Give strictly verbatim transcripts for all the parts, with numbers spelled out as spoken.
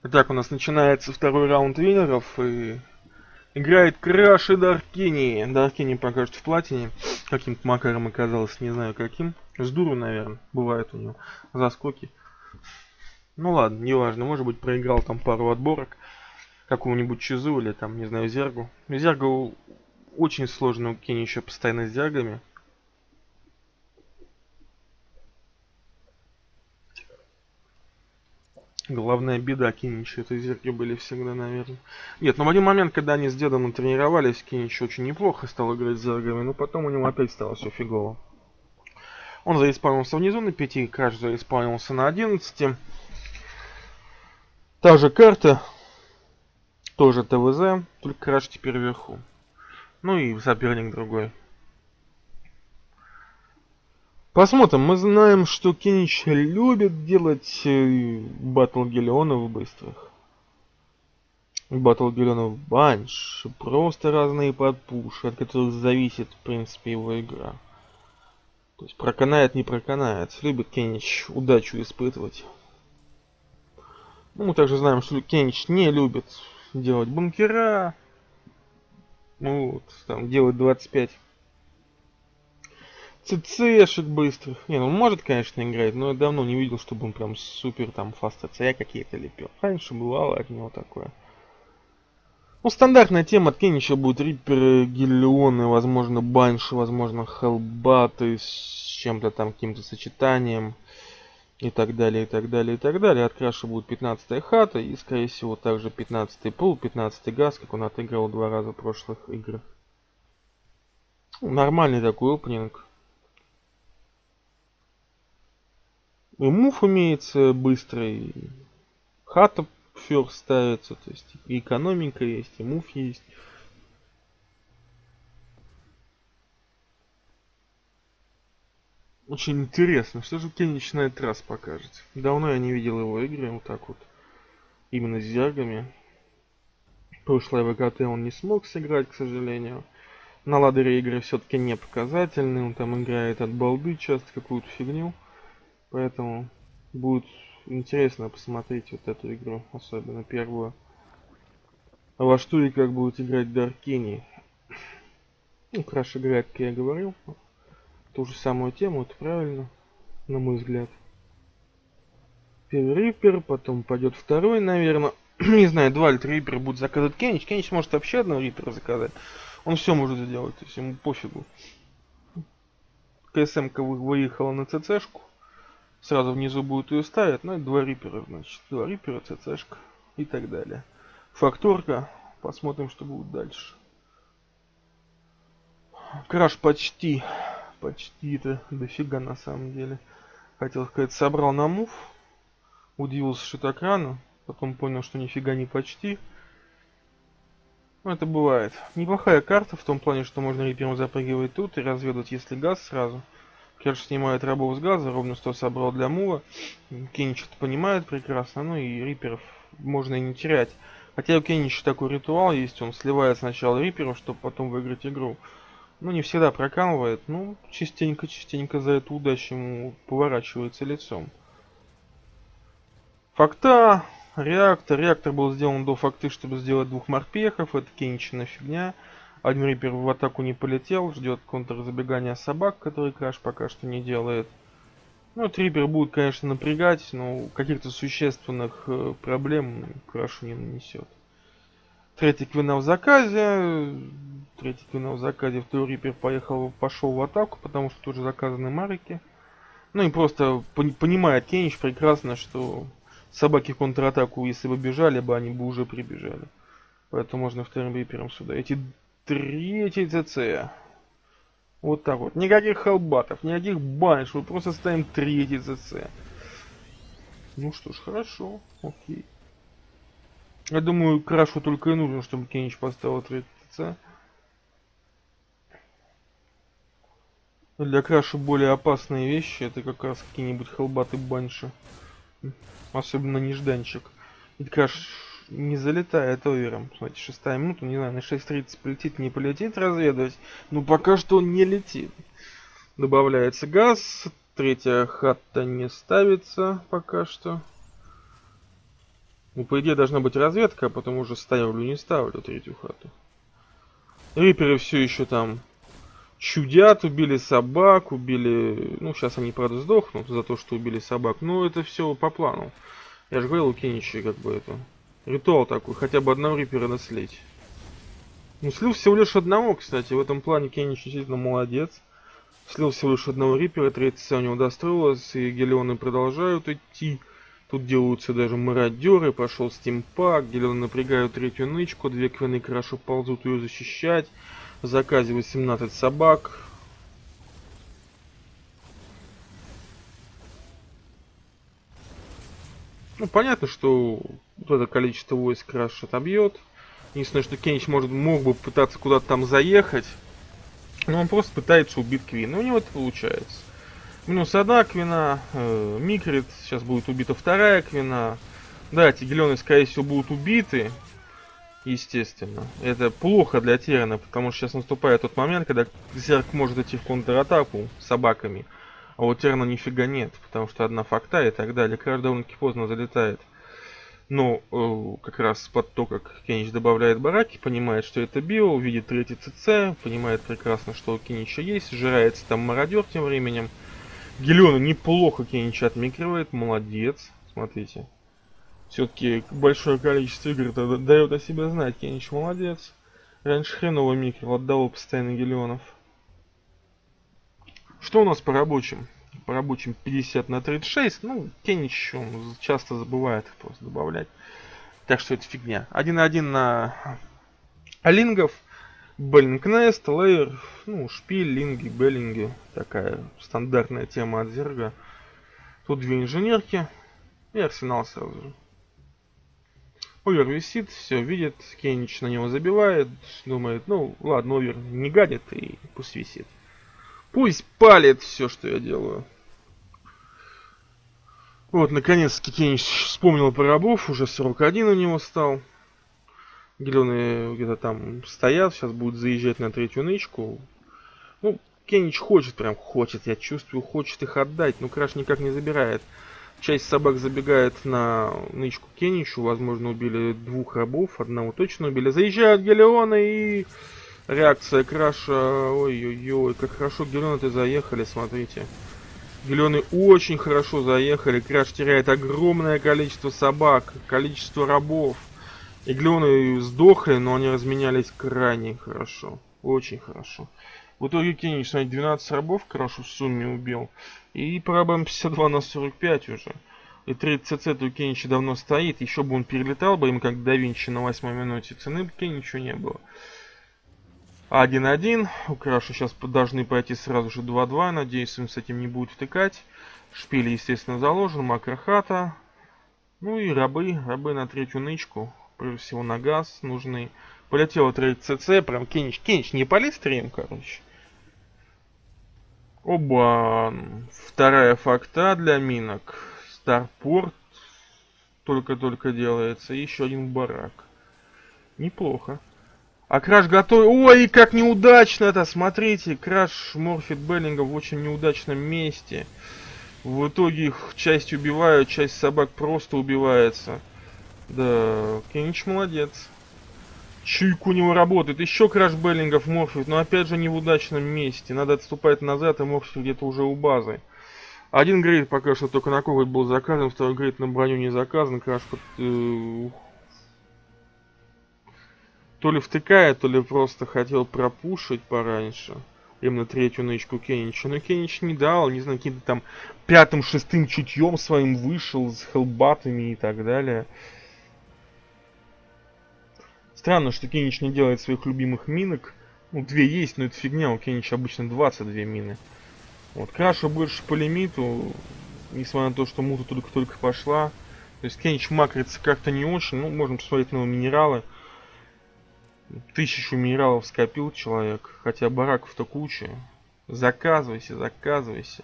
Итак, у нас начинается второй раунд винеров, и играет Краш и Даркини. Даркини пока что в платине, каким-то макаром оказалось, не знаю каким. С дуру, наверное, бывает у него заскоки. Ну ладно, неважно, может быть проиграл там пару отборок какому-нибудь Чизу или там, не знаю, Зергу. Зергу очень сложно у Кени еще постоянно с Зергами. Главная беда Кинича, это зерги были всегда, наверное. Нет, но в один момент, когда они с дедом тренировались, Кинич очень неплохо стал играть с зергами, но потом у него опять стало все фигово. Он зареспаунился внизу на пяти, Краш зареспаунился на одиннадцати. Та же карта, тоже ТВЗ, только Краш теперь вверху. Ну и соперник другой. Посмотрим, мы знаем, что Кинич любит делать батл гелионов быстрых. Батл гелионов банш, просто разные подпуши, от которых зависит, в принципе, его игра. То есть проканает, не проканает. Любит Кинич удачу испытывать. Ну, мы также знаем, что Кинич не любит делать бункера. Ну, вот, там, делать двадцать пять ЦЦшек быстрых. Не, ну он может, конечно, играть, но я давно не видел, чтобы он прям супер там фаст ЦЦ какие-то лепил. Раньше бывало от него такое. Ну, стандартная тема от Кинича будет Риперы, Гелионы, возможно, Банши, возможно, Хелбаты с чем-то там, каким-то сочетанием. И так далее, и так далее, и так далее. От Краша будет пятнадцатая хата и, скорее всего, также пятнадцатый пул, пятнадцатый газ, как он отыграл два раза в прошлых играх. Нормальный такой опенинг. И мув имеется быстрый, хата ферст ставится, то есть и экономика есть, и мув есть. Очень интересно, что же Кинич на этот раз покажет. Давно я не видел его игры вот так вот, именно с зергами. Прошлое ВКТ он не смог сыграть, к сожалению. На ладере игры все-таки не показательный, он там играет от балды часто какую-то фигню. Поэтому будет интересно посмотреть вот эту игру, особенно первую. А во что и как будет играть Даркини. Ну, Краш играет, как я говорил. Ту же самую тему, это правильно, на мой взгляд. Первый Риппер, потом пойдет второй, наверное. Не знаю, два или три Риппера будет заказывать Кинич. Кинич может вообще одного Риппера заказать. Он все может сделать, то есть ему пофигу. КСМ-ка выехала на ЦЦшку. Сразу внизу будет ее ставить. Ну, это два Риппера, значит. Два Риппера, ЦЦшка и так далее. Факторка. Посмотрим, что будет дальше. Краш почти. Почти-то дофига на самом деле. Хотел сказать, собрал на мув. Удивился, что так рано. Потом понял, что нифига не почти. Ну, это бывает. Неплохая карта в том плане, что можно Риппером запрыгивать тут и разведать, если газ сразу. Краш снимает рабов с газа, ровно сто собрал для мува. Кинич это понимает прекрасно, ну и Рипперов можно и не терять. Хотя у Кинича такой ритуал есть, он сливает сначала Рипперов, чтобы потом выиграть игру. Ну, не всегда прокалывает, ну, частенько-частенько за эту удачу ему поворачивается лицом. Факта, реактор. Реактор был сделан до факты, чтобы сделать двух морпехов. Это Киничина фигня. Один Риппер в атаку не полетел, ждет контрзабегания собак, который Краш пока что не делает. Ну, Риппер будет, конечно, напрягать, но каких-то существенных э, проблем Крашу не нанесет. Третий Квина в заказе. Третий Квина в заказе. Второй Риппер поехал, пошел в атаку, потому что тоже заказаны марики. Ну и просто понимает Кинич прекрасно, что собаки в контратаку, если бы бежали бы, они бы уже прибежали. Поэтому можно вторым Риппером сюда. Эти третий ЦЦ. Вот так вот. Никаких хелбатов, никаких банш. Мы просто ставим третий ЦЦ. Ну что ж, хорошо. Окей. Я думаю, Крашу только и нужно, чтобы Кинич поставил третий ЦЦ. Для Краша более опасные вещи. Это как раз какие-нибудь хелбаты банши. Особенно нежданчик. Ведь Краш не залетает овером. Смотрите, шестая минута, не знаю, на шесть тридцать полетит, не полетит разведывать. Но пока что он не летит. Добавляется газ. Третья хата не ставится пока что. Ну, по идее, должна быть разведка, а потом уже ставлю, не ставлю третью хату. Риперы все еще там чудят, убили собак, убили... Ну, сейчас они, правда, сдохнут за то, что убили собак. Но это все по плану. Я же говорил, у Кенича как бы это... Ритуал такой, хотя бы одного рипера наследить. Ну, слил всего лишь одного, кстати. В этом плане Кенич действительно молодец. Слил всего лишь одного рипера, третья у него достроилась, и гелионы продолжают идти. Тут делаются даже мародеры, пошел стимпак, гелионы напрягают третью нычку, две квины хорошо ползут ее защищать. В заказе восемнадцать собак. Ну, понятно, что вот это количество войск Краш отобьет. Единственное, что Кенич может, мог бы пытаться куда-то там заехать. Но он просто пытается убить Квин. И у него это получается. Минус одна Квина. Э, Микрит. Сейчас будет убита вторая Квина. Да, эти гелионы, скорее всего, будут убиты. Естественно. Это плохо для Террана, потому что сейчас наступает тот момент, когда Зерк может идти в контратаку с собаками. А у Террана нифига нет, потому что одна факта и так далее. Краш довольно-таки поздно залетает. Но э, как раз под то, как Кенич добавляет бараки, понимает, что это био, видит третий ЦЦ, понимает прекрасно, что у Кенича есть, сжирается там мародер тем временем. Гелионы неплохо Кенича отмикривает, молодец, смотрите. Все-таки большое количество игр дает о себе знать, Кенич молодец. Раньше хреново микрил, отдавал постоянно гелионов. Что у нас по рабочим? По рабочим пятьдесят на тридцать шесть. Ну, Кенич он часто забывает их просто добавлять. Так что это фигня. один один на лингов. Беллинг Нест, Лейер, ну, шпиль, линги, беллинги. Такая стандартная тема от Зерга. Тут две инженерки. И арсенал сразу же. Овер висит, все видит. Кенич на него забивает. Думает, ну, ладно, Овер не гадит и пусть висит. Пусть палит все, что я делаю. Вот, наконец-таки Кенич вспомнил про рабов. Уже сорок один у него стал. Гелионы где-то там стоят. Сейчас будут заезжать на третью нычку. Ну, Кенич хочет, прям хочет. Я чувствую, хочет их отдать. Но Краш никак не забирает. Часть собак забегает на нычку Кеничу. Возможно, убили двух рабов. Одного точно убили. Заезжают Гелионы и... Реакция Краша, ой-ой-ой, как хорошо гелионы-то заехали, смотрите. Гелионы очень хорошо заехали, Краш теряет огромное количество собак, количество рабов. И гелионы сдохли, но они разменялись крайне хорошо, очень хорошо. В итоге Кенич, смотрите, двенадцать рабов Крашу в сумме убил. И по рабам пятьдесят два на сорок пять уже. И тридцать ЦЦ у Кенича давно стоит, еще бы он перелетал бы им как да Винчи на восьмой минуте, цены бы Кеничу не было. один один. У Краша сейчас должны пойти сразу же два два. Надеюсь, он с этим не будет втыкать. Шпиль, естественно, заложен. Макрохата. Ну и рабы. Рабы на третью нычку. Прежде всего на газ нужны. Полетела треть ЦЦ. Прям Кенич. Кенич не палит стрим, короче. Оба. Вторая факта для минок. Старпорт. Только-только делается. И еще один барак. Неплохо. А Краш готов... Ой, как неудачно это, смотрите. Краш морфит Беллинга в очень неудачном месте. В итоге их часть убивают, часть собак просто убивается. Да, Кенич молодец. Чуйка у него работает. Еще Краш Беллингов морфит, но опять же не в удачном месте. Надо отступать назад и морфить где-то уже у базы. Один грейд пока что только на коготь был заказан, второй грейд на броню не заказан. Краш под... э, То ли втыкает, то ли просто хотел пропушить пораньше. Именно третью нычку Кенича. Но Кенич не дал, не знаю, каким-то там пятым-шестым чутьем своим вышел с хелбатами и так далее. Странно, что Кенич не делает своих любимых минок. Ну, две есть, но это фигня, у Кенича обычно двадцать две мины. Вот, Краша больше по лимиту, несмотря на то, что мута только-только пошла. То есть Кенич макрится как-то не очень, ну, можем посмотреть на минералы. Тысячу минералов скопил человек, хотя бараков-то куча. Заказывайся, заказывайся.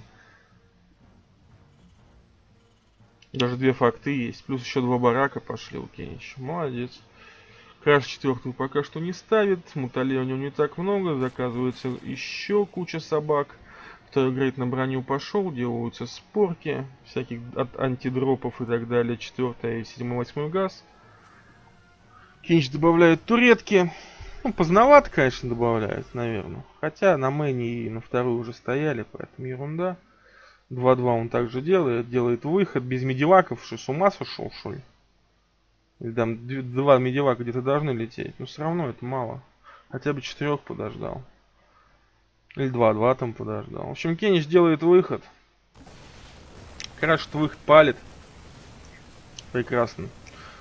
Даже две факты есть, плюс еще два барака пошли у Кенича. Молодец. Краш четвертую пока что не ставит, муталей у него не так много, заказывается еще куча собак. Второй грейд на броню пошел, делаются спорки, всяких от антидропов и так далее. Четвертый, седьмой, восьмой газ. Кенич добавляет туретки. Ну, поздновато, конечно, добавляет, наверное. Хотя на мэне и на вторую уже стояли, поэтому ерунда. два-два он также делает. Делает выход без медиваков. Что, с ума сошел, что ли? Или там два медивака где-то должны лететь. Но все равно это мало. Хотя бы четырех подождал. Или два-два там подождал. В общем, Кенич делает выход. Крашит выход, палит. Прекрасно.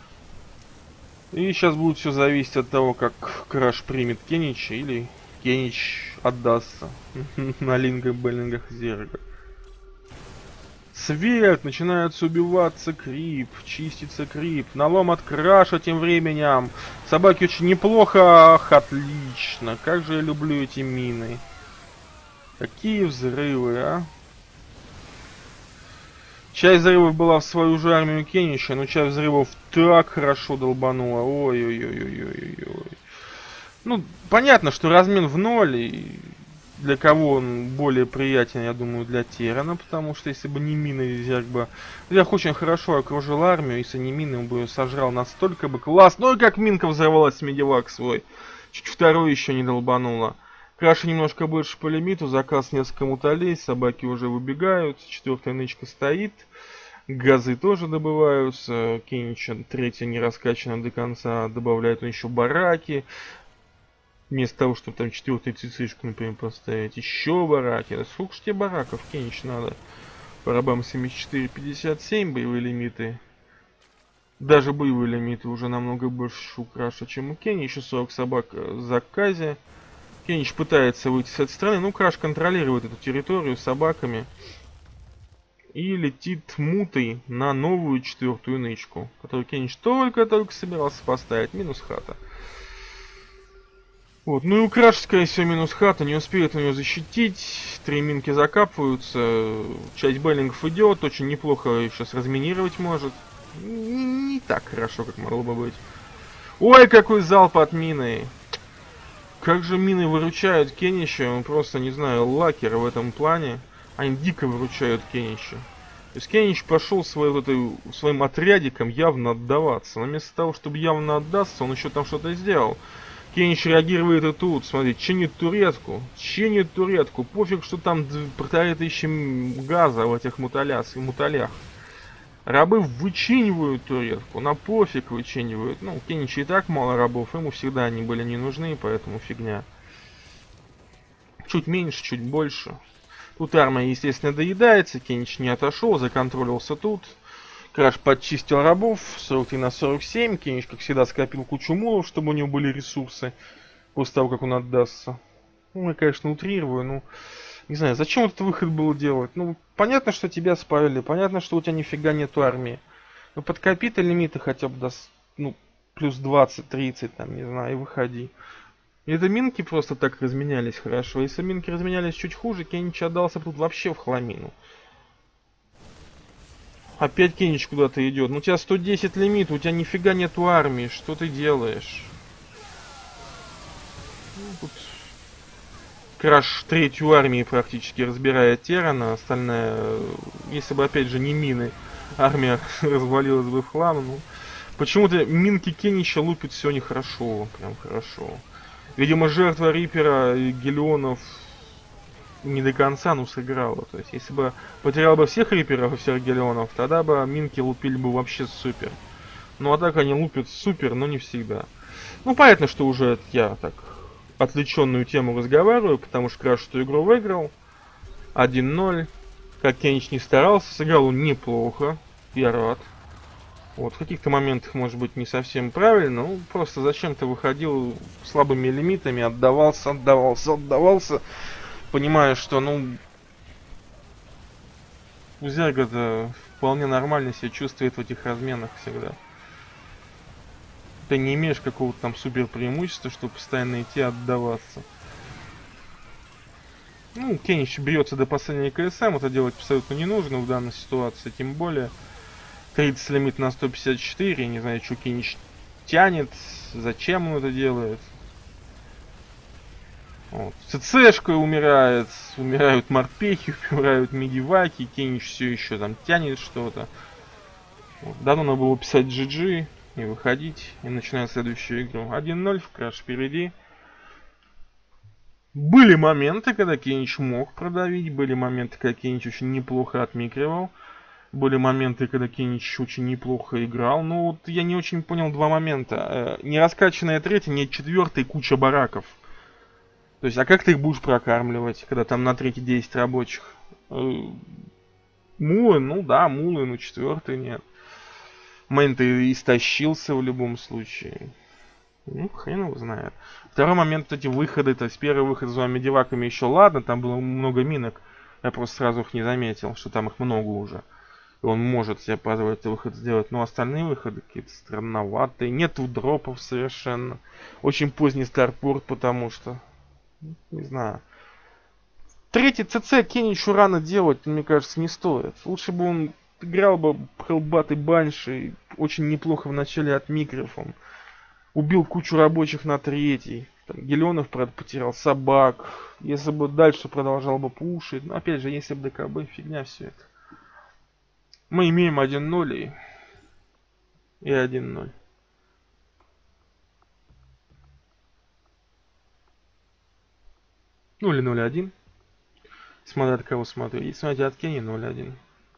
И сейчас будет все зависеть от того, как Краш примет Кенича или Кенич отдастся на лингах, беллингах, зергах. Свет! Начинается убиваться крип, чистится крип. Налом от Краша тем временем. Собаки очень неплохо. Ах, отлично. Как же я люблю эти мины. Какие взрывы, а? Часть взрывов была в свою же армию Кенича, но часть взрывов так хорошо долбанула. Ой-ой-ой-ой-ой-ой. Ну, понятно, что размен в ноль, и для кого он более приятен, я думаю, для Террана, потому что если бы не мины, Зерг бы... Зерг очень хорошо окружил армию, если не мины, он бы ее сожрал настолько бы классно. Ну и как минка взорвалась с медивак свой. Чуть второй еще не долбанула. Краша немножко больше по лимиту, заказ несколько муталей, собаки уже выбегают, четвертая нычка стоит, газы тоже добываются, Кенича третья не раскачана до конца, добавляет он еще бараки, вместо того, чтобы там четвертую цицишку, например, поставить, еще бараки. Да сколько ж тебе бараков, Кенич, надо? Барабам семьдесят четыре пятьдесят семь, боевые лимиты. Даже боевые лимиты уже намного больше у Краша, чем у Кенича, еще сорок собак в заказе. Кенич пытается выйти с этой стороны, ну Краш контролирует эту территорию собаками. И летит мутой на новую четвертую нычку, которую Кенич только-только собирался поставить. Минус хата. Вот, ну и у Краша, скорее всего, минус хата, не успеет он ее защитить. Три минки закапываются, часть беллингов идет, очень неплохо сейчас разминировать может. Не, не так хорошо, как могло бы быть. Ой, какой залп от мины! Как же мины выручают Кенича, он просто, не знаю, лакер в этом плане. Они дико выручают Кенича. То есть Кенич пошел свой, вот этой, своим отрядиком явно отдаваться. Но вместо того, чтобы явно отдаться, он еще там что-то сделал. Кенич реагирует и тут, смотри, чинит туретку. Чинит туретку. Пофиг, что там полторы тысячи газа в этих муталях. муталях. Рабы вычинивают туретку, на пофиг вычинивают. Ну, у Кенича и так мало рабов, ему всегда они были не нужны, поэтому фигня. Чуть меньше, чуть больше. Тут армия, естественно, доедается, Кенич не отошел, законтролился тут. Краш подчистил рабов, сорок три на сорок семь, Кенич, как всегда, скопил кучу мулов, чтобы у него были ресурсы, после того, как он отдастся. Ну, я, конечно, утрирую, ну... Не знаю, зачем этот выход было делать? Ну, понятно, что тебя спалили, понятно, что у тебя нифига нету армии. Ну, подкопи-то лимиты хотя бы до, ну, плюс двадцать-тридцать, там, не знаю, и выходи. И это минки просто так разменялись хорошо. Если минки разменялись чуть хуже, Кенич отдался тут вообще в хламину. Опять Кенич куда-то идет. Ну, у тебя сто десять лимит, у тебя нифига нету армии, что ты делаешь? Ну, тут... Краш третью армию практически разбирает Террана, остальная, если бы опять же не мины, армия развалилась бы в хлам. Ну, почему-то минки Кенича лупят все нехорошо, прям хорошо. Видимо, жертва Рипера и Гелионов не до конца, ну, сыграла. То есть, если бы потерял бы всех Риперов и всех Гелионов, тогда бы минки лупили бы вообще супер. Ну, а так они лупят супер, но не всегда. Ну, понятно, что уже я так... отвлеченную тему разговариваю, потому что Краш эту игру выиграл. один ноль. Как Кенич не старался, сыграл он неплохо. Я рад. Вот, в каких-то моментах, может быть, не совсем правильно, ну, просто зачем-то выходил слабыми лимитами, отдавался, отдавался, отдавался, понимая, что, ну, у Зерга-то вполне нормально себя чувствует в этих разменах всегда. Ты не имеешь какого-то там супер преимущества, чтобы постоянно идти отдаваться. Ну, Кенич бьется до последней КСМ, это делать абсолютно не нужно в данной ситуации, тем более тридцать лимит на сто пятьдесят четыре, я не знаю, что Кенич тянет, зачем он это делает. Вот. ЦЦшка умирает, умирают морпехи, умирают медиваки, Кенич все еще там тянет что-то. Вот. Давно надо было писать джи джи и выходить, и начинать следующую игру. один ноль, краш впереди. Были моменты, когда Кенич мог продавить, были моменты, когда Кенич очень неплохо отмикривал. Были моменты, когда Кенич очень неплохо играл. Но вот я не очень понял два момента. Не раскачанная третья, нет четвертой, куча бараков. То есть, а как ты их будешь прокармливать, когда там на третьей десять рабочих? Мулы, ну да, мулы, но четвертый нет. Мэн ты истощился в любом случае. Ну, хрен его знает. Второй момент, эти выходы, то есть первый выход с двумя медиваками еще ладно, там было много минок. Я просто сразу их не заметил, что там их много уже. И он может себе позволить этот выход сделать, но остальные выходы какие-то странноватые. Нету дропов совершенно. Очень поздний старпорт, потому что... Не знаю. Третий ЦЦ Кеничу рано делать, мне кажется, не стоит. Лучше бы он играл бы Хелбат и Банши. Очень неплохо в начале отмикрив он. Убил кучу рабочих на третий. Там, Гелионов, правда, потерял собак. Если бы дальше продолжал бы пушить. Но опять же, если бы ДКБ, фигня все это. Мы имеем один ноль и, и один ноль. Ну или ноль один. Смотря от кого смотрю. Если смотрите от Кенни, ноль один.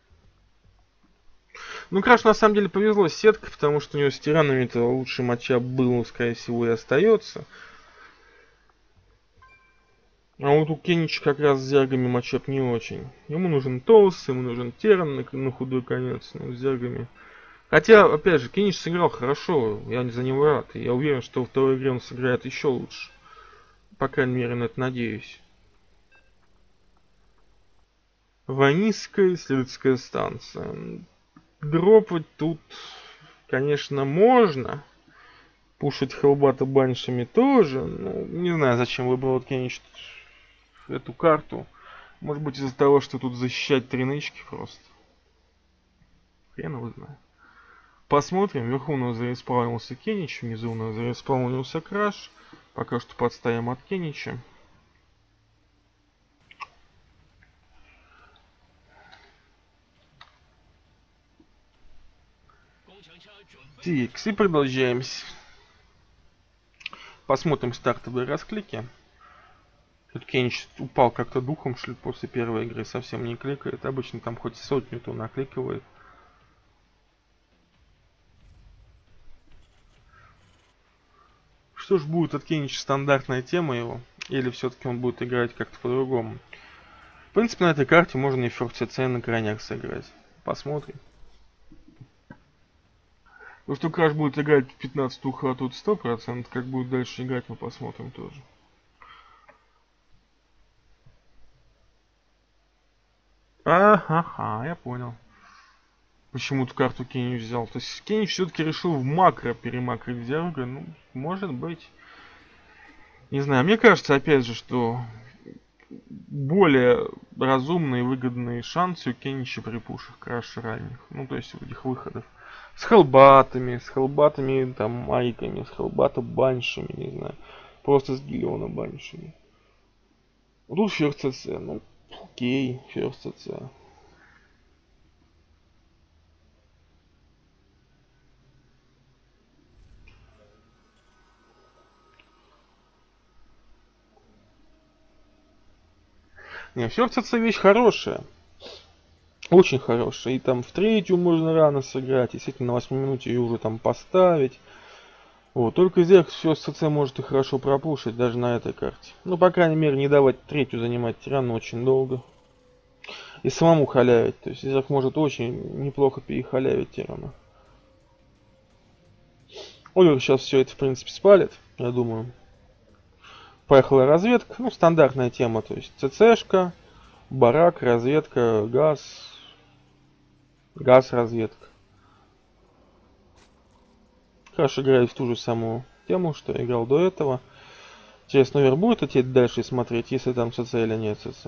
Ну, Краш на самом деле повезло с сеткой, потому что у него с тиранами-то лучший матчап был, скорее всего, и остается. А вот у Кенича как раз с зергами матчап не очень. Ему нужен Толс, ему нужен Теран на, на худой конец, но с зергами. Хотя, опять же, Кенич сыграл хорошо, я за него рад. И я уверен, что во второй игре он сыграет еще лучше. По крайней мере, на это надеюсь. Ванийская исследовательская станция. Дропать тут, конечно, можно. Пушить Хелбата баншами тоже. Ну, не знаю, зачем выбрал Кенич эту карту. Может быть, из-за того, что тут защищать три нычки просто. Хрен его знает. Посмотрим. Вверху у нас зареспаунился Кенич. Внизу у нас зареспаунился Краш. Пока что подставим от Кенича. Тикс, и продолжаем. Посмотрим стартовые расклики. Тут Кенич упал как-то духом, что ли, после первой игры, совсем не кликает. Обычно там хоть сотню-то накликивает. Что ж будет от Кенича стандартная тема его? Или все-таки он будет играть как-то по-другому? В принципе, на этой карте можно и Фёрк ЦЦ на крайняк сыграть. Посмотрим. Ну что Краш будет играть пятнадцать уха, а тут сто процентов. Как будет дальше играть, мы посмотрим тоже. Ага, я понял. Почему-то карту Кенич взял. То есть Кенич все-таки решил в макро перемакрить зерга. Ну, может быть. Не знаю, мне кажется, опять же, что более разумные и выгодные шансы у Кенича при пушах Краша ранних. Ну, то есть у этих выходов. С хелбатами, с хелбатами, там, майками, с хелбата баншами, не знаю. Просто с Гелиона баншами. Вот тут Фёрк ЦЦ, ну, окей, Фёрк ЦЦ. Не, Фёрк ЦЦ вещь хорошая. Очень хорошая. И там в третью можно рано сыграть. Действительно, на восьмой минуте ее уже там поставить. Вот. Только здесь все ЦЦ может и хорошо пропушить, даже на этой карте. Ну, по крайней мере, не давать третью занимать тирану очень долго. И самому халявить. То есть Зерк может очень неплохо перехалявить тирана. Овер сейчас все это, в принципе, спалит, я думаю. Поехала разведка. Ну, стандартная тема. То есть ЦЦшка, барак, разведка, газ. Газ, разведка. Краш играет в ту же самую тему, что играл до этого. Интересно, Овер будет идти дальше смотреть, если там ЦЦ или нет ЦЦ.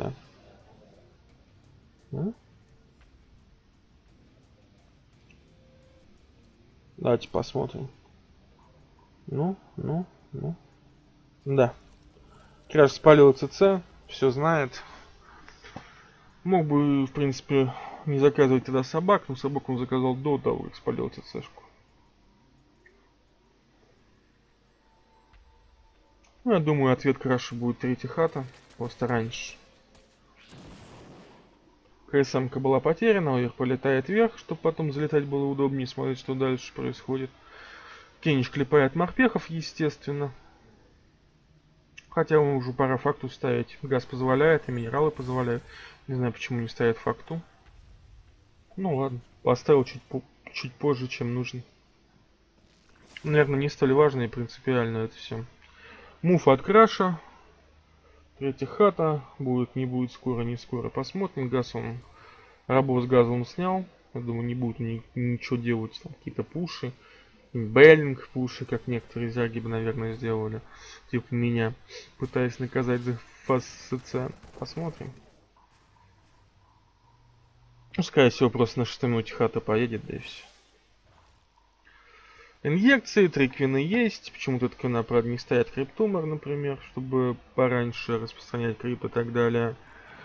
Давайте посмотрим. Ну, ну, ну. Да. Краш спалил ЦЦ, все знает. Мог бы, в принципе, не заказывать тогда собак, но собак он заказал до того, как спалил ЦЦшку. Ну, я думаю, ответ Краша будет третья хата, просто раньше. КСМ-ка была потеряна, Овер полетает вверх, чтобы потом залетать было удобнее, смотреть, что дальше происходит. Кенич клепает морпехов, естественно. Хотя ему уже пора факту ставить. Газ позволяет, и минералы позволяют. Не знаю, почему не ставит факту. Ну ладно, поставил чуть, по чуть позже, чем нужно. Наверное, не столь важно и принципиально это все. Мув от Краша. Третья хата. Будет, не будет, скоро, не скоро. Посмотрим. Газ он... Рабов с газом снял. Я думаю, не будет ни, ничего делать. Какие-то пуши. Беллинг пуши, как некоторые зяги бы, наверное, сделали. Типа меня. Пытаясь наказать за фас-СЦ. Посмотрим. Ну, скорее всего, просто на шестой минуте хата поедет, да и все. Инъекции, три квины есть. Почему-то эта квина, правда, не стоят криптумор, например, чтобы пораньше распространять крип и так далее.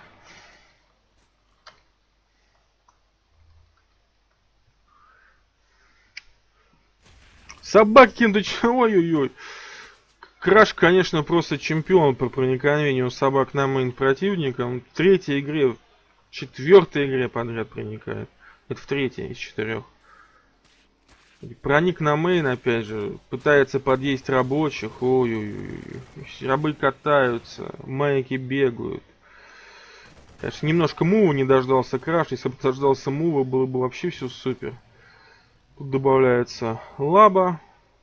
Собакин, да чего, ой-ой-ой. Краш, конечно, просто чемпион по проникновению собак на мейн противника. Он в третьей игре, в четвертой игре подряд проникает. Это в третьей из четырех. Проник на мейн, опять же, пытается подъесть рабочих. Ой-ой-ой. Рабы катаются, майки бегают. Конечно, немножко мува не дождался Краш. Если бы дождался мува, было бы вообще все супер. Тут добавляется лаба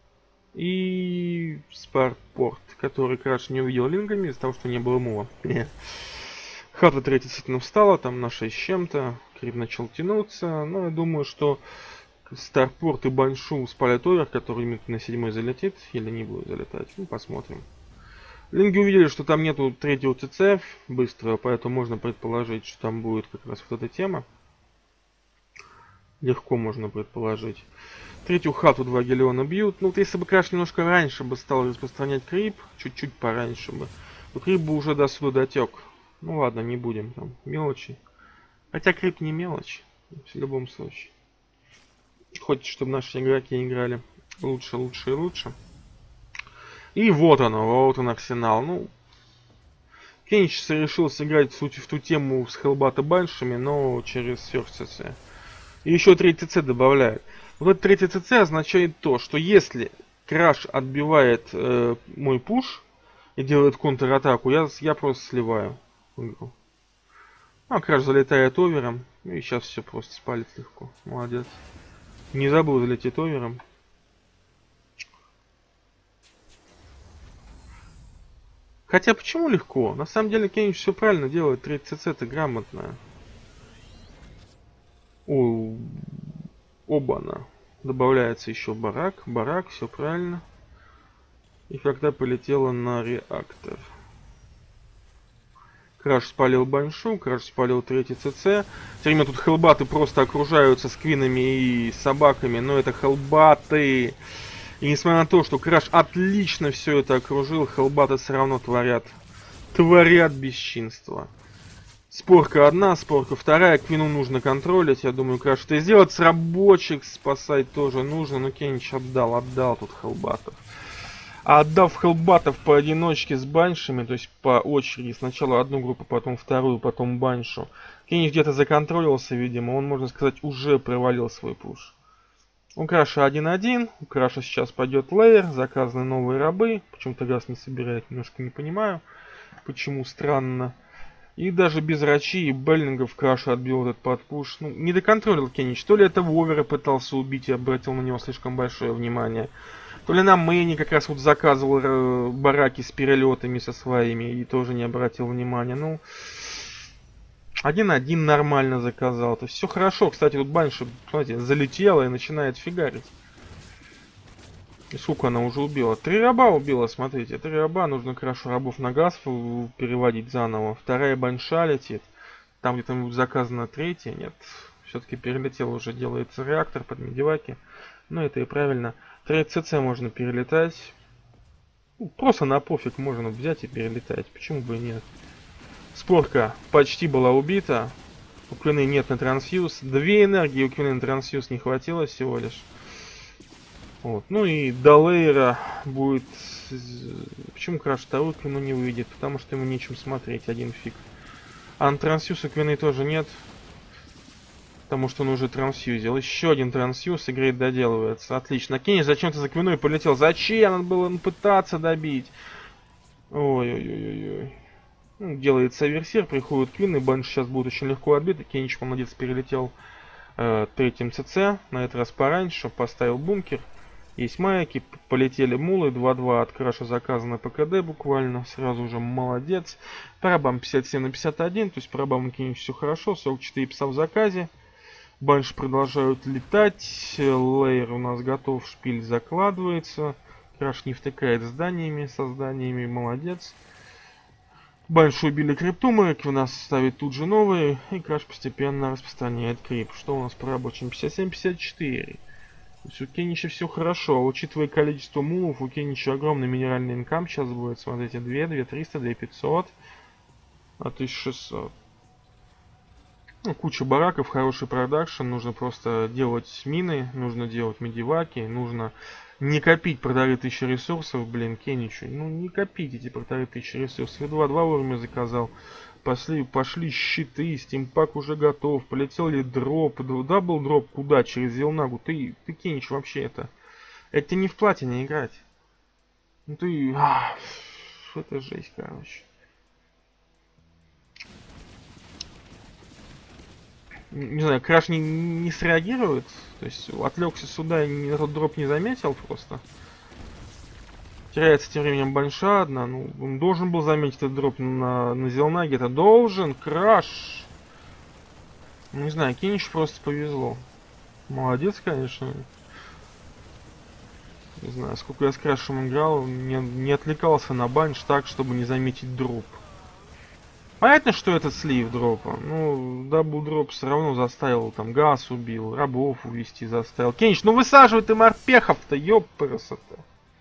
и спартпорт, который Краш не увидел лингами из-за того, что не было мува. Хата третья действительно встала, там на шесть с чем-то. Крип начал тянуться. Но я думаю, что Старпорт и Баншу спалят овер, который минут на седьмой залетит, или не будет залетать. Ну, посмотрим. Линги увидели, что там нету третьего ТЦ быстро, поэтому можно предположить, что там будет как раз вот эта тема. Легко можно предположить. Третью хату два гелиона бьют. Ну, вот если бы Краш немножко раньше бы стал распространять крип, чуть-чуть пораньше бы, то крип бы уже до сюда дотек. Ну ладно, не будем там мелочи. Хотя крип не мелочь, в любом случае. Хочется, чтобы наши игроки играли лучше, лучше и лучше. И вот оно, вот он арсенал. Ну, Кенич решил сыграть в ту, в ту тему с Хелбата Баншами, но через First си си. И еще третий ЦЦ добавляет. Вот этот третий ЦЦ означает то, что если Краш отбивает э, мой пуш и делает контратаку, я, я просто сливаю игру. А Краш залетает овером, и сейчас все просто спалит легко. Молодец. Не забыл залететь овером. Хотя почему легко? На самом деле Кенич все правильно делает. третий ЦЦ это грамотно. О, оба-на. Добавляется еще барак. Барак, все правильно. И когда полетела на реактор. Краш спалил Баншу, Краш спалил третий ЦЦ. Все время тут хелбаты просто окружаются сквинами и собаками, но это хелбаты. И несмотря на то, что Краш отлично все это окружил, хелбаты все равно творят. Творят бесчинство. Спорка одна, спорка вторая, квину нужно контролить. Я думаю, Краш это сделать. С рабочих спасать тоже нужно, но Кенич отдал, отдал тут хелбатов. А отдав хелбатов поодиночке с баншами, то есть по очереди, сначала одну группу, потом вторую, потом баншу, Кенич где-то законтролился, видимо, он, можно сказать, уже провалил свой пуш. У Краша один один, у Краша сейчас пойдет лейер, заказаны новые рабы, почему-то газ не собирает, немножко не понимаю, почему, странно. И даже без рачи и беллингов Краша отбил этот подпуш. Ну, не доконтролил Кенич, то ли это Вовера пытался убить и обратил на него слишком большое внимание. То ли на мейне как раз вот заказывал э, бараки с перелетами со своими и тоже не обратил внимания. Ну, один-один нормально заказал. То есть все хорошо. Кстати, тут Банша, смотрите, залетела и начинает фигарить. И сколько она уже убила? Три раба убила, смотрите. Три раба, нужно Крашу рабов на газ переводить заново. Вторая Банша летит. Там где-то будет заказана третья. Нет, все-таки перелетел уже, делается реактор под медиваки. Ну, это и правильно. третий ЦЦ можно перелетать. Ну, просто на пофиг можно взять и перелетать. Почему бы и нет? Спорка почти была убита. У Квины нет на трансфьюз. Две энергии у Квины на трансфьюз не хватило всего лишь. Вот. Ну и до Лейра будет... Почему Краш вторую Квину не выйдет? Потому что ему нечем смотреть, один фиг. А на трансфьюз у Квины тоже нет. Потому что он уже трансфьюзил. Еще один трансфьюз, и Грейд доделывается. Отлично. Кенни зачем ты за Квиной полетел? Зачем? Надо было пытаться добить. Ой-ой-ой-ой-ой. Ну, делается Аверсир, приходит Квин, и Банш сейчас будет очень легко отбит. И Кеннич молодец, перелетел э, третьим ЦЦ. На этот раз пораньше, поставил бункер. Есть маяки, полетели мулы, два-два от Краша заказано ПКД буквально, сразу же молодец. Парабам пятьдесят семь на пятьдесят один, то есть парабам Кеннич все хорошо, сорок четыре пса в заказе. Банши продолжают летать, Лейер у нас готов, шпиль закладывается. Краш не втыкает зданиями, со зданиями, молодец. Банши убили криптумы, у нас ставит тут же новые, и Краш постепенно распространяет крип. Что у нас по рабочим? пятьдесят семь пятьдесят четыре. То есть у Кеннича все хорошо, учитывая количество мулов, у Кеннича огромный минеральный инкам сейчас будет. Смотрите, два, два триста, два пятьсот, а тысяча шестьсот. Ну, куча бараков, хороший продакшн, нужно просто делать мины, нужно делать медиваки, нужно не копить полторы тысячи ресурсов, блин, Кенничу. Ну, не копите эти полторы тысячи ресурсов. Я два-два вовремя заказал. Пошли, пошли щиты, стимпак уже готов. Полетел ли дроп? Дабл дроп куда? Через Зелнагу. Ты, ты Кеннич вообще это. Это не в платине играть. Ну ты... Ах, это жесть, короче. Не знаю, Краш не, не среагирует. То есть отвлекся сюда и этот дроп не заметил просто. Теряется тем временем Банша одна. Ну, он должен был заметить этот дроп на, на Зелнаге. Это должен. Краш. Ну, не знаю, Кенничу просто повезло. Молодец, конечно. Не знаю, сколько я с Крашем играл, не, не отвлекался на банш так, чтобы не заметить дроп. Понятно, что это слив дропа. Ну, дабл дроп все равно заставил, там, газ убил, рабов увести заставил. Кеннич, ну высаживай ты морпехов-то, ёпперса-то.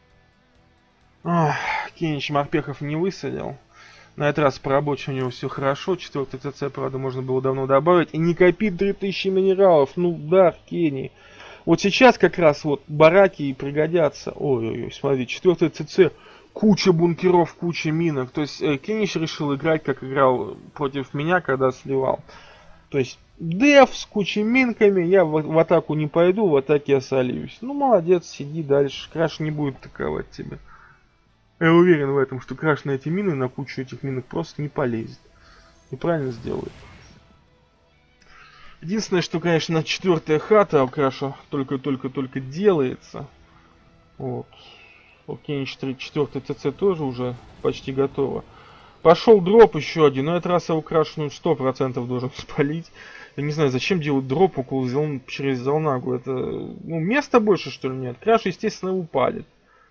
Кеннич морпехов не высадил. На этот раз по рабочему у него все хорошо. Четвертый ТЦ, правда, можно было давно добавить. И не копить три тысячи минералов. Ну да, Кенни. Вот сейчас как раз вот бараки и пригодятся. Ой-ой-ой, смотри, четвертый ЦЦ. Куча бункеров, куча минок. То есть э, Кеннич решил играть, как играл против меня, когда сливал. То есть деф с кучей минками. Я в, в атаку не пойду, в атаке я сольюсь. Ну молодец, сиди дальше. Краш не будет атаковать тебя. Я уверен в этом, что Краш на эти мины, на кучу этих минок просто не полезет. И правильно сделает. Единственное, что, конечно, четвертая хата у Краша только-только-только делается. Вот. У Кеннич четвертый ТЦ тоже уже почти готово. Пошел дроп еще один, но этот раз его Краш ну, сто процентов должен спалить. Я не знаю, зачем делать дроп около зел... через Зелнагу. Это, ну, места больше, что ли, нет? Краш, естественно, упалит.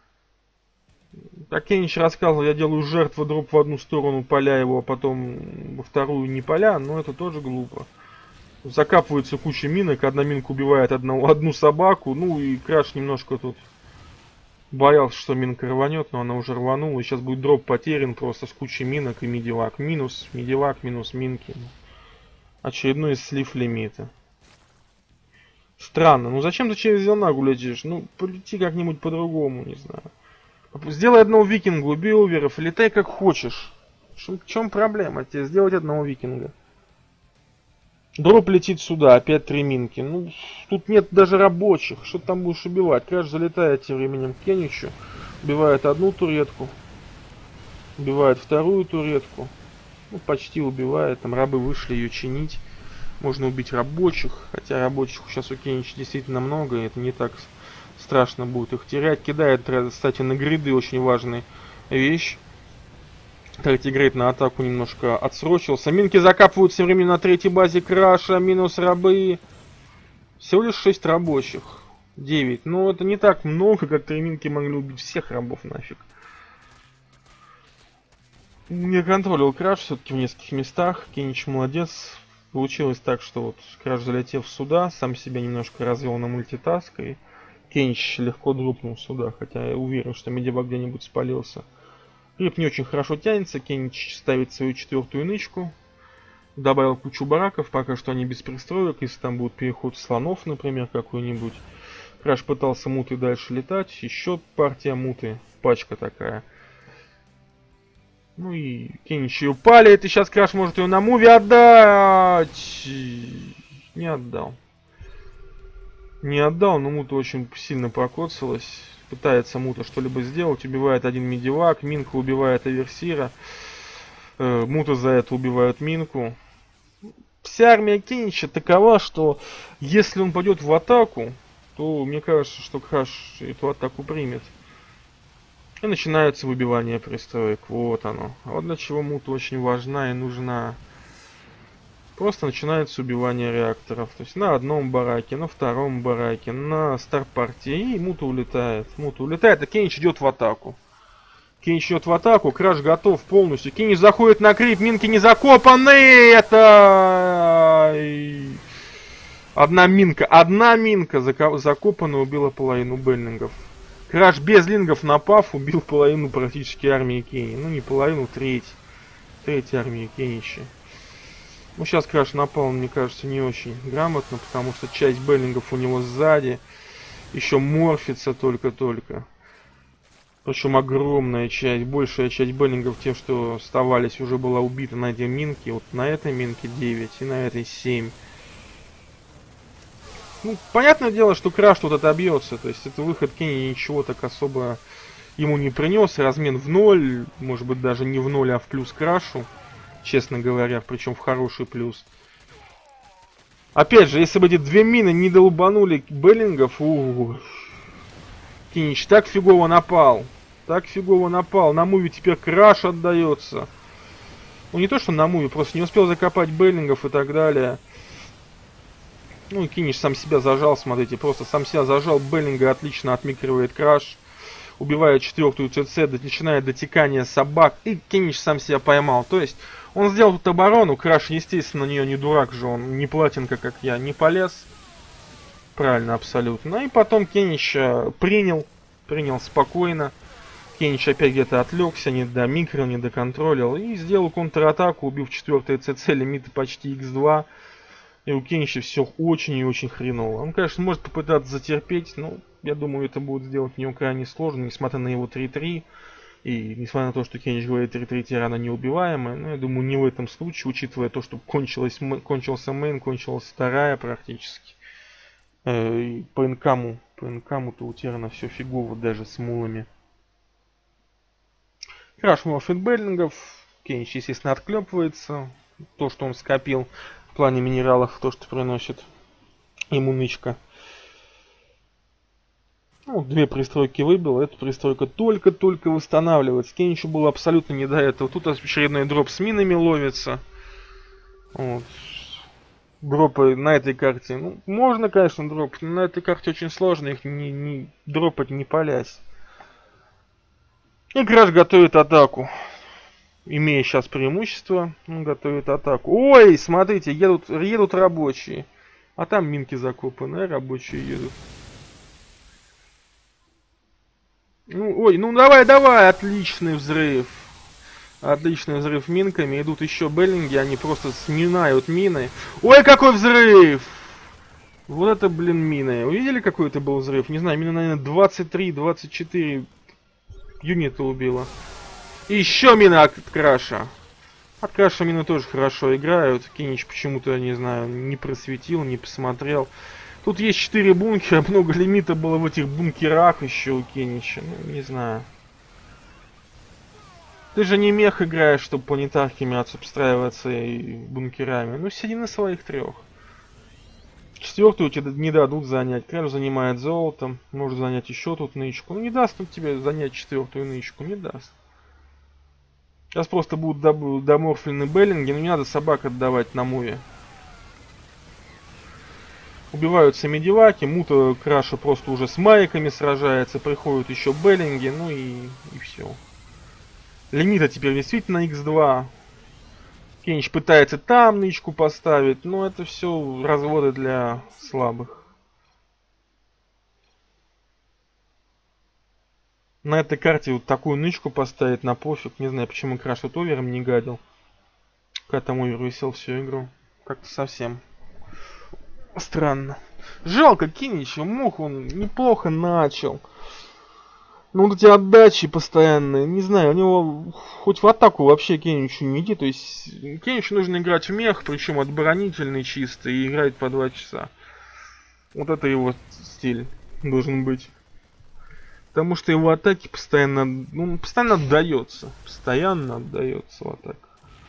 Как Кеннич рассказывал, я делаю жертву дроп в одну сторону, поля его, а потом во вторую не поля, но это тоже глупо. Закапывается куча минок, одна минка убивает одну, одну собаку, ну и Краш немножко тут боялся, что минка рванет, но она уже рванула, и сейчас будет дроп потерян просто с кучей минок и медивак. Минус медивак, минус минки. Очередной слив лимита. Странно, ну зачем ты через Зелнагу летишь? Ну, полети как-нибудь по-другому, не знаю. Сделай одного викинга, убей оверов, летай как хочешь. В чем проблема тебе сделать одного викинга? Дроп летит сюда, опять три минки. Ну, тут нет даже рабочих. Что ты там будешь убивать? Краш залетает тем временем к Кенничу. Убивает одну туретку. Убивает вторую туретку. Ну, почти убивает. Там рабы вышли ее чинить. Можно убить рабочих. Хотя рабочих сейчас у Кеннича действительно много. И это не так страшно будет их терять. Кидает, кстати, на гриды очень важная вещь. Третий грейд на атаку немножко отсрочился. Минки закапывают все время на третьей базе Краша. Минус рабы. Всего лишь шесть рабочих. девять. Но это не так много, как три минки могли убить всех рабов нафиг. Не контролил Краш все-таки в нескольких местах. Кеннич молодец. Получилось так, что вот Краш, залетев сюда, сам себя немножко развел на мультитаск. И Кенич легко дропнул сюда, хотя я уверен, что медивак где-нибудь спалился. Крип не очень хорошо тянется, Кенич ставит свою четвертую нычку. Добавил кучу бараков, пока что они без пристроек, если там будет переход слонов, например, какой-нибудь. Краш пытался муты дальше летать, еще партия муты, пачка такая. Ну и Кенич ее палит, и сейчас Краш может ее на муве отдать. Не отдал. Не отдал, но мута очень сильно прокоцалась. Пытается мута что-либо сделать, убивает один медивак, Минка убивает Аверсира. Э, мута за это убивают Минку. Вся армия Кенича такова, что если он пойдет в атаку, то мне кажется, что Краш эту атаку примет. И начинается выбивание пристроек. Вот оно. А вот для чего мута очень важна и нужна. Просто начинается убивание реакторов. То есть на одном бараке, на втором бараке, на старт-партии. И мута улетает. Мута улетает, а Кенич идет в атаку. Кенич идет в атаку, Краш готов полностью. Кенич заходит на крип, минки не закопаны. Это... Одна минка, одна минка закопана, убила половину бельлингов. Краш без лингов напав, убил половину практически армии Кенни. Ну не половину, треть. Треть армии Кенича. Ну сейчас Краш напал, мне кажется, не очень грамотно, потому что часть бельлингов у него сзади. Еще морфится только-только. Причем огромная часть, большая часть бельлингов, те, что оставались, уже была убита на этой минке. Вот на этой минке девять и на этой семь. Ну, понятное дело, что Краш тут отобьется. То есть это выход Кенни ничего так особо ему не принес. Размен в ноль, может быть даже не в ноль, а в плюс Крашу. Честно говоря, причем в хороший плюс. Опять же, если бы эти две мины не долбанули бellingов, ух, Кенич так фигово напал. Так фигово напал. На муве теперь Краш отдается. Ну не то, что на муве, просто не успел закопать бellингов и так далее. Ну и Кенич сам себя зажал, смотрите, просто сам себя зажал. Беллинга отлично отмикривает Краш. Убивает четвертую ЦЦ, начинает дотекание собак. И Кенич сам себя поймал. То есть он сделал тут оборону. Краш, естественно, на нее не дурак же. Он не платинка, как я, не полез. Правильно, абсолютно. И потом Кенич принял. Принял спокойно. Кенич опять где-то отвлекся, не домикрил, не доконтролил. И сделал контратаку, убив четвертую ЦЦ, лимиты почти икс два. И у Кенича все очень и очень хреново. Он, конечно, может попытаться затерпеть, но я думаю, это будет сделать не крайне сложно, несмотря на его три-три. И несмотря на то, что Кенич говорит, три-три тирана неубиваемая, но я думаю, не в этом случае, учитывая то, что кончилось, кончился мейн, кончилась вторая практически. И по инкаму, по инкаму-то у Терана все фигово, даже с мулами. Краш морфит бellингов, Кенич, естественно, отклепывается. То, что он скопил в плане минералов, то, что приносит ему нычка. Ну, две пристройки выбил, эта пристройка только-только восстанавливается. Кеничу было абсолютно не до этого. Тут очередной дроп с минами ловится. Вот. Дропы на этой карте, ну, можно, конечно, дропать, но на этой карте очень сложно их не, не дропать, не палясь. И Краш готовит атаку. Имея сейчас преимущество, он готовит атаку. Ой, смотрите, едут, едут рабочие. А там минки закопаны, а рабочие едут. Ну, ой, ну давай, давай, отличный взрыв. Отличный взрыв минками. Идут еще беллинги, они просто сминают мины. Ой, какой взрыв! Вот это, блин, мины. Увидели, какой это был взрыв? Не знаю, мина, наверное, двадцать три двадцать четыре юнита убила. И еще мина от Краша. От Краша мины тоже хорошо играют. Кенич почему-то, не знаю, не просветил, не посмотрел. Тут есть четыре бункера, много лимита было в этих бункерах еще у Кенича. Ну, не знаю. Ты же не мех играешь, чтобы планетарками обстраиваться и бункерами. Ну, сиди на своих трех. Четвертую тебе не дадут занять. Краш занимает золотом. Может занять еще тут нычку. Ну, не даст он тебе занять четвертую нычку. Не даст. Сейчас просто будут доморфлены беллинги. Но не надо собак отдавать на муве. Убиваются медиваки. Мута Краша просто уже с майками сражается. Приходят еще беллинги. Ну и, и все. Лимита теперь действительно икс два. Кенич пытается там нычку поставить. Но это все разводы для слабых. На этой карте вот такую нычку поставить на пофиг. Не знаю, почему Краш тут овером не гадил. Когда там овер висел всю игру. Как-то совсем странно. Жалко Кинича, мог он неплохо начал. Ну вот эти отдачи постоянные, не знаю, у него хоть в атаку вообще Кеничу не иди. То есть Кеничу нужно играть в мех, причем отборонительный чисто, и играть по два часа. Вот это его стиль должен быть. Потому что его атаки постоянно, ну, постоянно отдается. Постоянно отдается в атаку.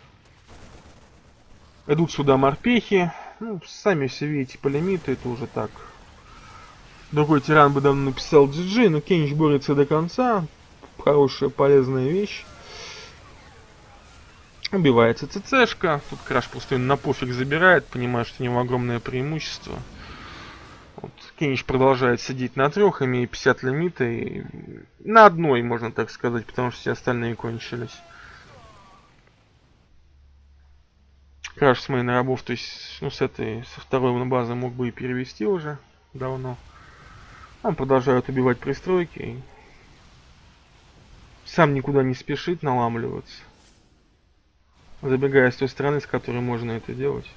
Идут сюда морпехи. Ну, сами все видите по лимиту, это уже так. Другой тиран бы давно написал джи джи, но Кенич борется до конца. Хорошая, полезная вещь. Убивается ЦЦшка. Тут Краш просто на пофиг забирает, понимая, что у него огромное преимущество. Вот. Кинич продолжает сидеть на трех, имея пятьдесят лимита. И на одной, можно так сказать, потому что все остальные кончились. Краш с мейн рабов, то есть, ну, с этой, со второй базы мог бы и перевести уже давно. Он продолжает убивать пристройки. И сам никуда не спешит наламливаться. Забегая с той стороны, с которой можно это делать.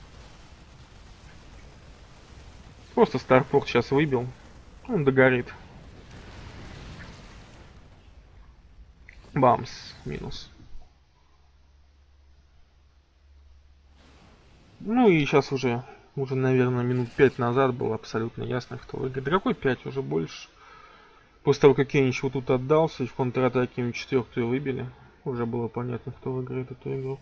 Просто Старпорт сейчас выбил. Он догорит. Бамс. Минус. Ну и сейчас уже, уже, наверное, минут пять назад было абсолютно ясно, кто выиграет. Да какой пять, уже больше. После того, как Кенич вот тут отдался и в контратаке им четвертую выбили, уже было понятно, кто выиграет эту игру.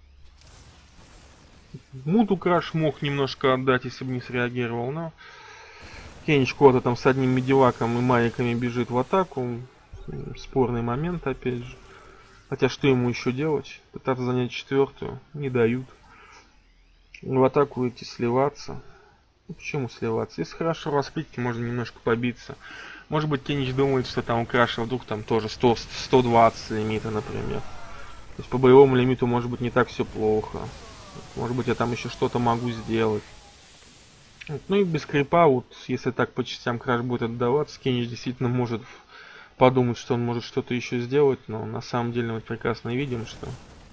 Муту Краш мог немножко отдать, если бы не среагировал, но Кенич куда-то там с одним медиваком и маяками бежит в атаку. Спорный момент, опять же. Хотя что ему еще делать? Пытаться занять четвертую не дают. В атаку идти сливаться. Ну, почему сливаться? Если хорошо раскрыть, можно немножко побиться. Может быть, Кенич думает, что там у Краша вдруг там тоже сто, сто двадцать лимита, например. То есть по боевому лимиту может быть не так все плохо. Может быть, я там еще что-то могу сделать. Вот. Ну и без крипа, вот если так по частям Краш будет отдаваться, Кенич действительно может подумать, что он может что-то еще сделать, но на самом деле мы прекрасно видим, что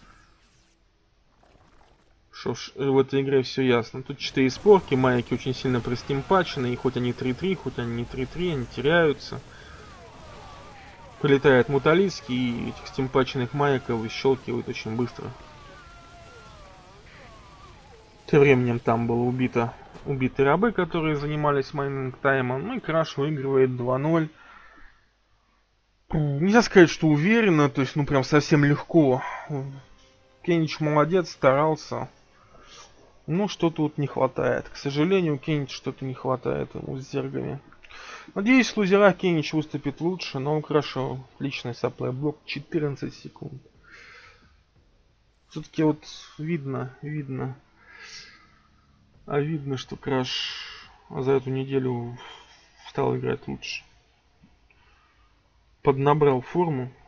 Что в этой игре все ясно. Тут четыре спорки, майки очень сильно простимпачены, и хоть они три-три, хоть они не три-три, они теряются. Прилетает муталиски, и этих стимпаченных маяков выщелкивают очень быстро. Тем временем там было убито убиты рабы, которые занимались майнинг таймом. Ну и Краш выигрывает два ноль. Нельзя сказать, что уверенно, то есть ну прям совсем легко. Кенич молодец, старался. Ну, что тут не хватает. К сожалению, Кенич что-то не хватает ему с зергами. Надеюсь, в лузерах Кенич выступит лучше, но хорошо. Личный саплей блок четырнадцать секунд. Все-таки вот видно, видно. А видно, что Краш за эту неделю стал играть лучше. Поднабрал форму.